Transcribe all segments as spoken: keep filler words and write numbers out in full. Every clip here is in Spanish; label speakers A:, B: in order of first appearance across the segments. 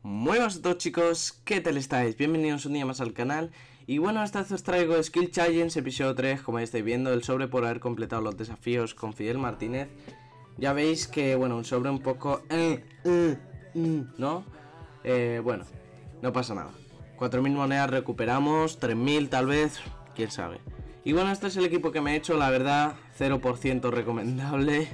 A: Muy buenas a todos, chicos, ¿qué tal estáis? Bienvenidos un día más al canal. Y bueno, esta vez os traigo Skill Challenge episodio tres, como ya estáis viendo, el sobre por haber completado los desafíos con Fidel Martínez. Ya veis que, bueno, un sobre un poco... Eh, eh, eh, ¿no? Eh, bueno, no pasa nada. cuatro mil monedas recuperamos, tres mil tal vez, quién sabe. Y bueno, este es el equipo que me he hecho, la verdad, cero por ciento recomendable.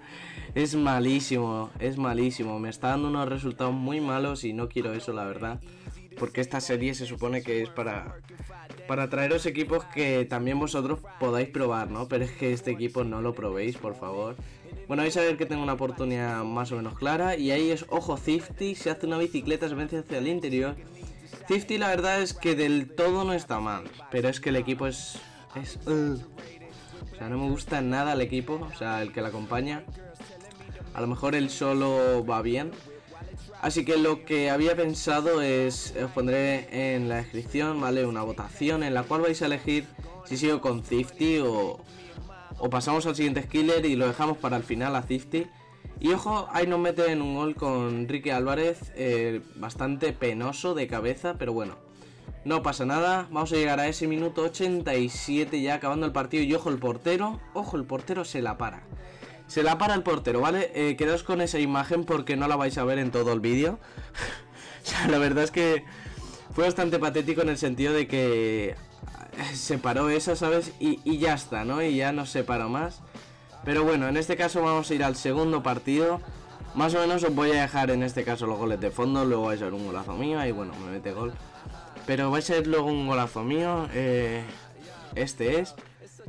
A: Es malísimo, es malísimo, me está dando unos resultados muy malos y no quiero eso, la verdad. Porque esta serie se supone que es para, para traeros equipos que también vosotros podáis probar, ¿no? Pero es que este equipo no lo probéis, por favor. Bueno, vais a ver que tengo una oportunidad más o menos clara. Y ahí es, ojo, Zifty, se hace una bicicleta, se vence hacia el interior. Zifty la verdad es que del todo no está mal, pero es que el equipo es... es uh. O sea, no me gusta nada el equipo, o sea, el que la acompaña. A lo mejor él solo va bien. Así que lo que había pensado es, os pondré en la descripción, ¿vale? Una votación en la cual vais a elegir si sigo con Zifty o, o pasamos al siguiente skiller y lo dejamos para el final a Zifty. Y ojo, ahí nos meten un gol con Ricky Álvarez, eh, bastante penoso de cabeza, pero bueno, no pasa nada. Vamos a llegar a ese minuto ochenta y siete ya acabando el partido y ojo el portero, ojo el portero se la para. Se la para el portero, ¿vale? Eh, quedaos con esa imagen porque no la vais a ver en todo el vídeo. O sea, la verdad es que fue bastante patético en el sentido de que se paró esa, ¿sabes? Y, y ya está, ¿no? Y ya no se paró más. Pero bueno, en este caso vamos a ir al segundo partido. Más o menos os voy a dejar en este caso los goles de fondo. Luego vais a ver un golazo mío. Ahí bueno, me mete gol. Pero vais a ver luego un golazo mío. Eh, este es...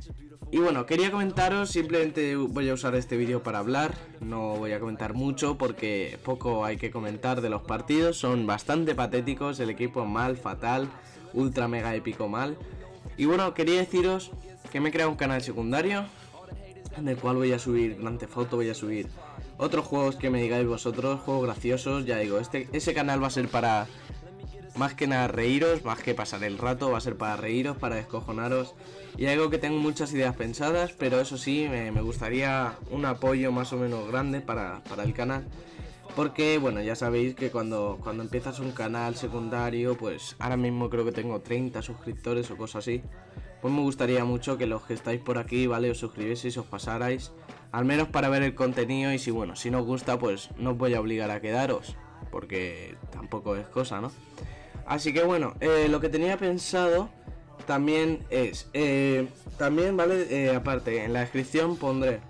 A: Y bueno, quería comentaros, simplemente voy a usar este vídeo para hablar, no voy a comentar mucho porque poco hay que comentar de los partidos, son bastante patéticos, el equipo mal, fatal, ultra mega épico mal. Y bueno, quería deciros que me he creado un canal secundario, en el cual voy a subir Grand Theft Auto, voy a subir otros juegos que me digáis vosotros, juegos graciosos, ya digo, este, ese canal va a ser para... Más que nada reíros, más que pasar el rato, va a ser para reíros, para descojonaros. Y algo que tengo muchas ideas pensadas, pero eso sí, me, me gustaría un apoyo más o menos grande para, para el canal. Porque, bueno, ya sabéis que cuando, cuando empiezas un canal secundario, pues ahora mismo creo que tengo treinta suscriptores o cosas así. Pues me gustaría mucho que los que estáis por aquí, ¿vale? Os suscribieseis, os pasarais, al menos para ver el contenido y si, bueno, si no os gusta, pues no os voy a obligar a quedaros, porque tampoco es cosa, ¿no? Así que bueno, eh, lo que tenía pensado también es, eh, también, ¿vale? Eh, aparte, en la descripción pondré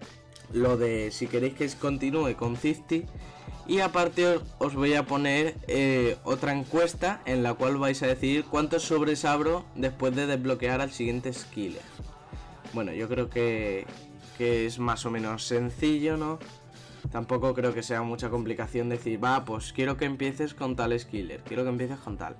A: lo de si queréis que continúe con Zifty. Y aparte os, os voy a poner eh, otra encuesta en la cual vais a decidir cuántos sobres abro después de desbloquear al siguiente skiller. Bueno, yo creo que, que es más o menos sencillo, ¿no? Tampoco creo que sea mucha complicación decir, va, pues quiero que empieces con tal skiller, quiero que empieces con tal.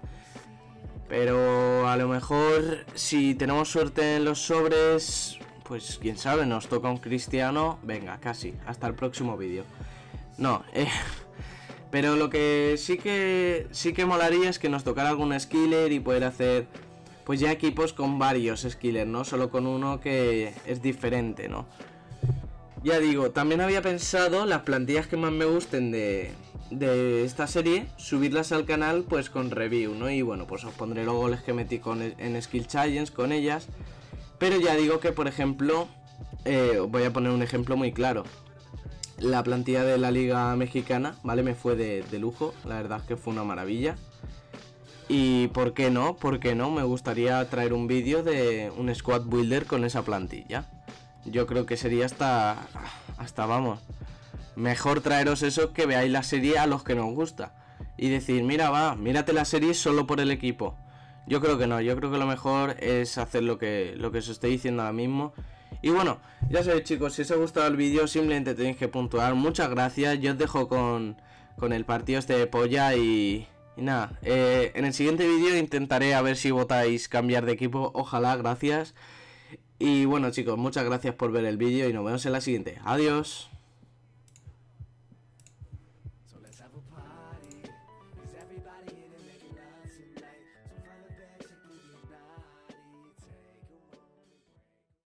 A: Pero a lo mejor si tenemos suerte en los sobres, pues quién sabe, nos toca un Cristiano, venga, casi, hasta el próximo vídeo. No, eh, pero lo que sí que sí que molaría es que nos tocara algún skiller y poder hacer pues ya equipos con varios skillers, no solo con uno que es diferente, ¿no? Ya digo, también había pensado las plantillas que más me gusten de, de esta serie, subirlas al canal pues con review, ¿no? Y bueno, pues os pondré los goles que metí con, en Skill Challenge con ellas. Pero ya digo que, por ejemplo, eh, voy a poner un ejemplo muy claro. La plantilla de la Liga Mexicana, ¿vale? Me fue de, de lujo, la verdad es que fue una maravilla. Y ¿por qué no? ¿Por qué no? Me gustaría traer un vídeo de un Squad Builder con esa plantilla. Yo creo que sería hasta, hasta vamos, mejor traeros eso que veáis la serie a los que nos gusta. Y decir, mira, va, mírate la serie solo por el equipo. Yo creo que no, yo creo que lo mejor es hacer lo que, lo que os estoy diciendo ahora mismo. Y bueno, ya sabéis, chicos, si os ha gustado el vídeo simplemente tenéis que puntuar. Muchas gracias, yo os dejo con, con el partido este de polla y... Y nada, eh, en el siguiente vídeo intentaré a ver si votáis cambiar de equipo, ojalá, gracias. Y bueno, chicos, muchas gracias por ver el vídeo y nos vemos en la siguiente. Adiós.